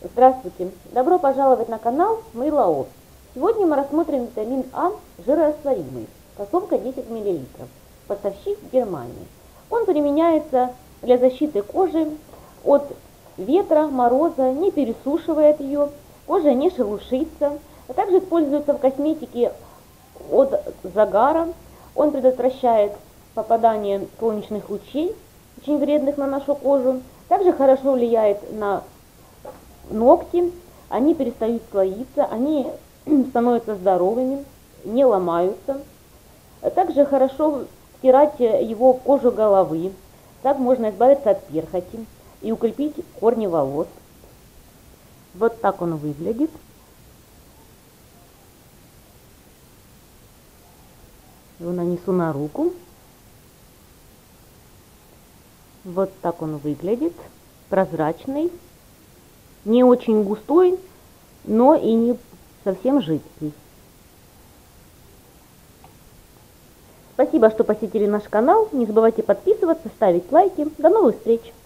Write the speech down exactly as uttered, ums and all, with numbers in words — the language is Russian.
Здравствуйте! Добро пожаловать на канал Мейлаофф. Сегодня мы рассмотрим витамин А жирорастворимый, фасовка десять миллилитров, поставщик Германии. Он применяется для защиты кожи от ветра, мороза, не пересушивает ее, кожа не шелушится, а также используется в косметике от загара. Он предотвращает попадание солнечных лучей, очень вредных на нашу кожу. Также хорошо влияет на ногти, они перестают слоиться, они становятся здоровыми, не ломаются. Также хорошо стирать его в кожу головы. Так можно избавиться от перхоти и укрепить корни волос. Вот так он выглядит. Его нанесу на руку. Вот так он выглядит. Прозрачный. Не очень густой, но и не совсем жидкий. Спасибо, что посетили наш канал. Не забывайте подписываться, ставить лайки. До новых встреч!